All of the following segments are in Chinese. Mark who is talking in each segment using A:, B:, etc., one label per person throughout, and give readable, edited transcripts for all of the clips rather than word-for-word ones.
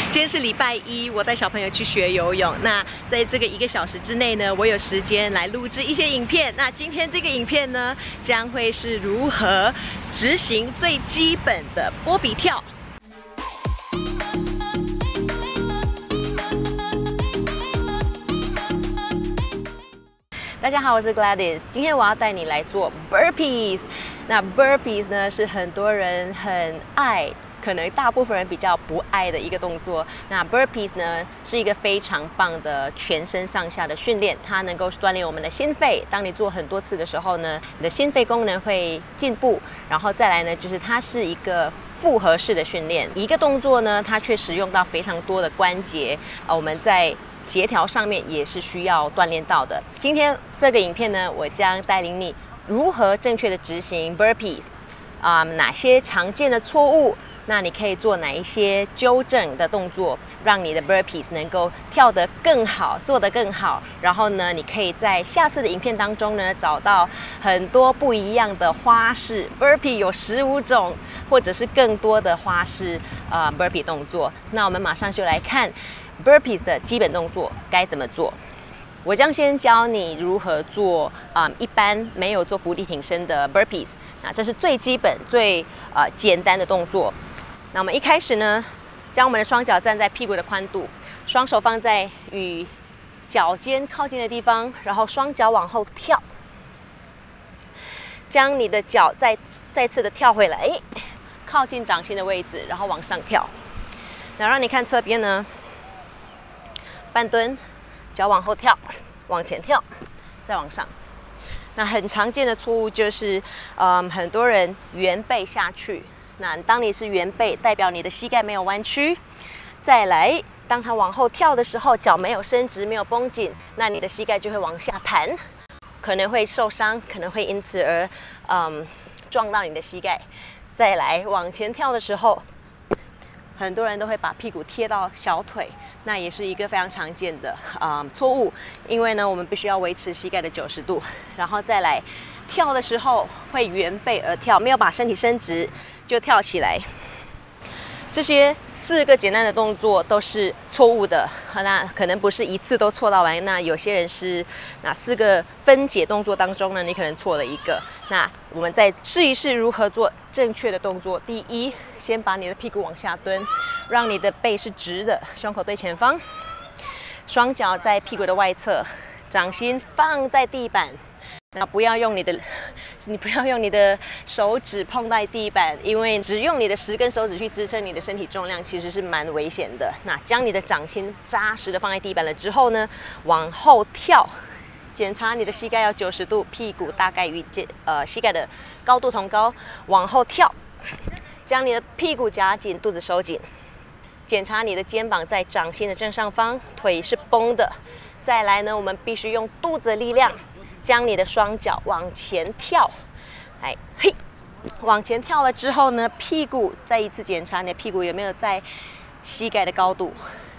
A: 今天是礼拜一，我带小朋友去学游泳。那在这个1个小时之内呢，我有时间来录制一些影片。那今天这个影片呢，将会是如何执行最基本的波比跳。大家好，我是 Gladys。今天我要带你来做 burpees。那 burpees 呢，是很多人很爱，可能大部分人比较不爱的一个动作。那 burpees 呢，是一个非常棒的全身上下的训练，它能够锻炼我们的心肺。当你做很多次的时候呢，你的心肺功能会进步。然后再来呢，就是它是一个复合式的训练。一个动作呢，它却使用到非常多的关节。我们在协调上面也是需要锻炼到的。今天这个影片呢，我将带领你如何正确的执行 burpees， 哪些常见的错误，那你可以做哪一些纠正的动作，让你的 burpees 能够跳得更好，做得更好。然后呢，你可以在下次的影片当中呢，找到很多不一样的花式 burpee， 有15种或者是更多的花式burpee 动作。那我们马上就来看burpees 的基本动作该怎么做。我将先教你如何做一般没有做伏地挺身的 burpees。那这是最基本、最简单的动作。那我们一开始呢，将我们的双脚站在屁股的宽度，双手放在与脚尖靠近的地方，然后双脚往后跳，将你的脚再次的跳回来，靠近掌心的位置，然后往上跳。那让你看侧边呢。半蹲，脚往后跳，往前跳，再往上。那很常见的错误就是，很多人圆背下去。那当你是圆背，代表你的膝盖没有弯曲。再来，当它往后跳的时候，脚没有伸直，没有绷紧，那你的膝盖就会往下弹，可能会受伤，可能会因此而撞到你的膝盖。再来，往前跳的时候。很多人都会把屁股贴到小腿，那也是一个非常常见的错误。因为呢，我们必须要维持膝盖的90度，然后再来跳的时候会圆背而跳，没有把身体伸直就跳起来。这些4个简单的动作都是错误的，那可能不是一次都错到完。那有些人是那4个分解动作当中呢，你可能错了1个。那我们再试一试如何做正确的动作。第一，先把你的屁股往下蹲，让你的背是直的，胸口对前方，双脚在屁股的外侧，掌心放在地板。那不要用你的手指碰到地板，因为只用你的10根手指去支撑你的身体重量，其实是蛮危险的。那将你的掌心扎实的放在地板了之后呢，往后跳，检查你的膝盖要90度，屁股大概与膝盖的高度同高，往后跳，将你的屁股夹紧，肚子收紧，检查你的肩膀在掌心的正上方，腿是绷的。再来呢，我们必须用肚子的力量。将你的双脚往前跳，来，嘿，往前跳了之后呢，屁股再一次检查你的屁股有没有在膝盖的高度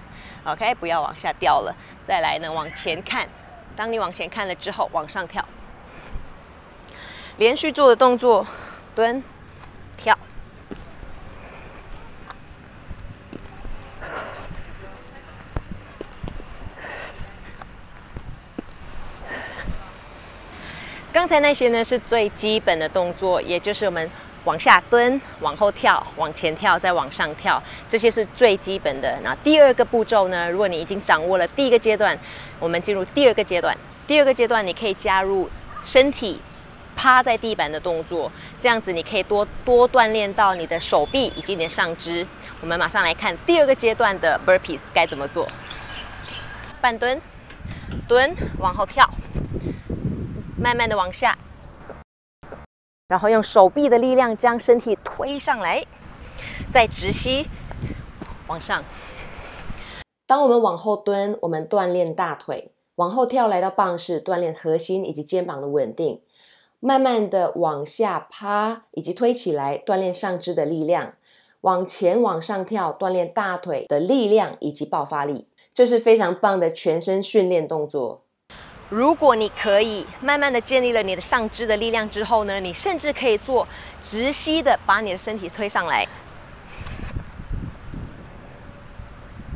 A: ，OK， 不要往下掉了。再来呢，往前看，当你往前看了之后，往上跳，连续做的动作，蹲，跳。刚才那些呢是最基本的动作，也就是我们往下蹲、往后跳、往前跳、再往上跳，这些是最基本的。那第2个步骤呢，如果你已经掌握了第1个阶段，我们进入第2个阶段。第2个阶段，你可以加入身体趴在地板的动作，这样子你可以多锻炼到你的手臂以及你的上肢。我们马上来看第2个阶段的 burpees 该怎么做。半蹲，蹲，往后跳。慢慢的往下，然后用手臂的力量将身体推上来，再直吸往上。当我们往后蹲，我们锻炼大腿；往后跳来到棒式，锻炼核心以及肩膀的稳定。慢慢的往下趴以及推起来，锻炼上肢的力量；往前往上跳，锻炼大腿的力量以及爆发力。这是非常棒的全身训练动作。如果你可以慢慢的建立了你的上肢的力量之后呢，你甚至可以做直吸的把你的身体推上来。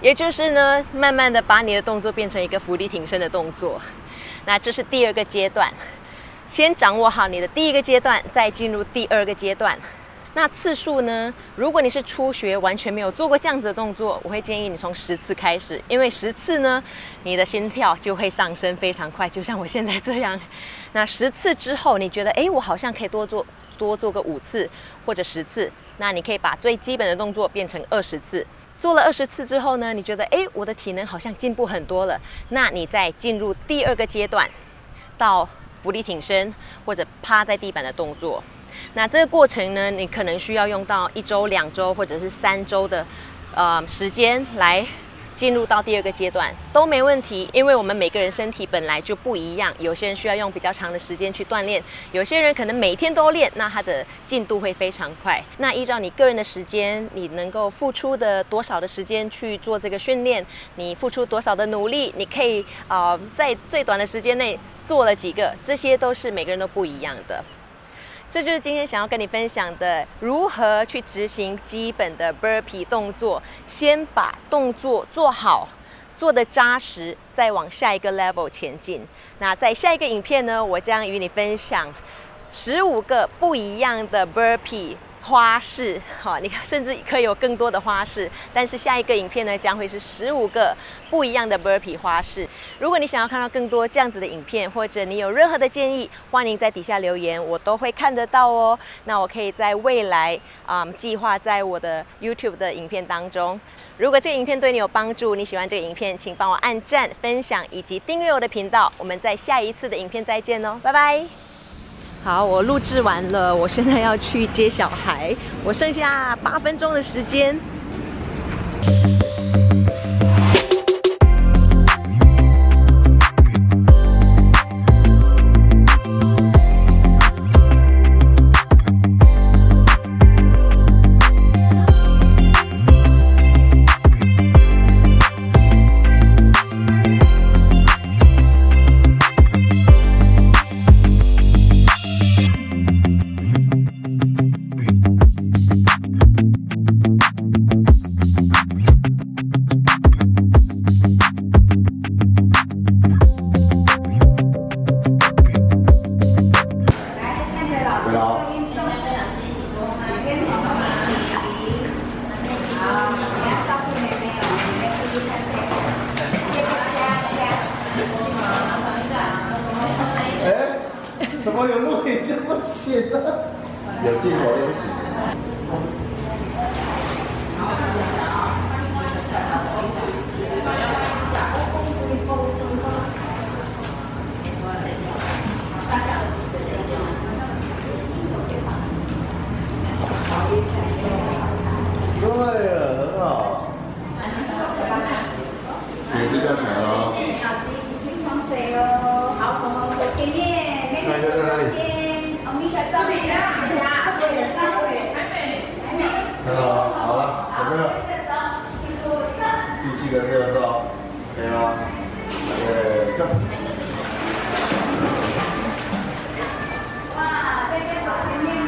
A: 也就是呢，慢慢的把你的动作变成一个伏地挺身的动作。那这是第2个阶段，先掌握好你的第1个阶段，再进入第2个阶段。那次数呢？如果你是初学，完全没有做过这样子的动作，我会建议你从10次开始，因为10次呢，你的心跳就会上升非常快，就像我现在这样。那10次之后，你觉得我好像可以多做个5次或者10次，那你可以把最基本的动作变成20次。做了20次之后呢，你觉得我的体能好像进步很多了，那你再进入第2个阶段，到伏地挺身或者趴在地板的动作。那这个过程呢，你可能需要用到1周、2周或者是3周的时间来进入到第2个阶段都没问题，因为我们每个人身体本来就不一样，有些人需要用比较长的时间去锻炼，有些人可能每天都练，那他的进度会非常快。那依照你个人的时间，你能够付出的多少的时间去做这个训练，你付出多少的努力，你可以在最短的时间内做了几个，这些都是每个人都不一样的。这就是今天想要跟你分享的，如何去执行基本的 burpee 动作。先把动作做好，做得扎实，再往下一个 level 前进。那在下一个影片呢，我将与你分享15个不一样的 burpee 花式，你甚至可以有更多的花式，但是下一个影片呢，将会是15个不一样的 burpee 花式。如果你想要看到更多这样子的影片，或者你有任何的建议，欢迎在底下留言，我都会看得到哦。那我可以在未来计划在我的 YouTube 的影片当中。如果这个影片对你有帮助，你喜欢这个影片，请帮我按赞、分享以及订阅我的频道。我们在下一次的影片再见哦，拜拜。好，我录制完了，我现在要去接小孩，我剩下8分钟的时间。
B: 怎么有录影就不行了？有镜头就行。对了，很好。姐就叫起来了。那个在哪里？很好，好了，准备了。第7个射手，可以吗？对，go。哇，这边跑前面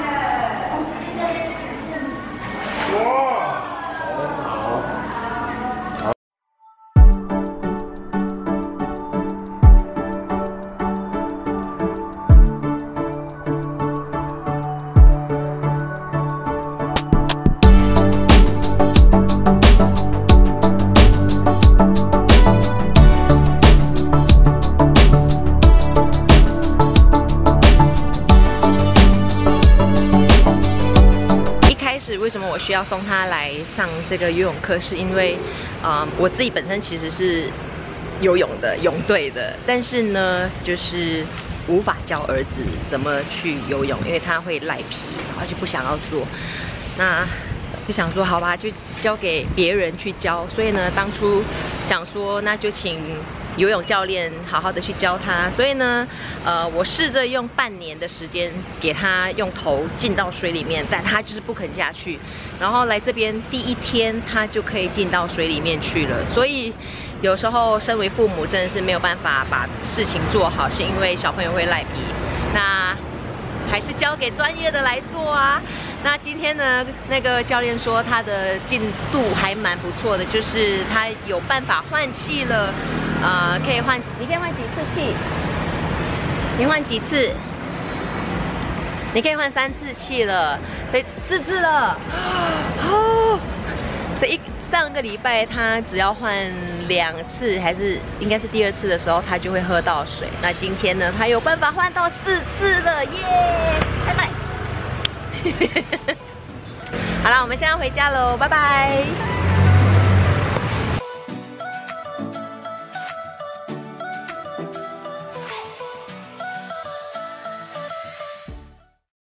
B: 的。哇，很好。
A: 为什么我需要送他来上这个游泳课？是因为，我自己本身其实是游泳的泳队的，但是呢，就是无法教儿子怎么去游泳，因为他会赖皮，然后就不想要做。那就想说，好吧，就交给别人去教。所以呢，当初想说，那就请游泳教练好好的去教他。所以呢，我试着用半年的时间给他用头进到水里面，但他就是不肯下去。然后来这边第1天，他就可以进到水里面去了。所以有时候身为父母真的是没有办法把事情做好，是因为小朋友会赖皮。那还是交给专业的来做啊。 那今天呢，那个教练说他的进度还蛮不错的，就是他有办法换气了，可以换，你可以换几次气？你换几次？你可以换3次气了，对，4次了。哦，上个礼拜他只要换2次，还是应该是第2次的时候，他就会喝到水。那今天呢，他有办法换到4次了，耶！拜拜。好了，我们现在回家喽，拜拜。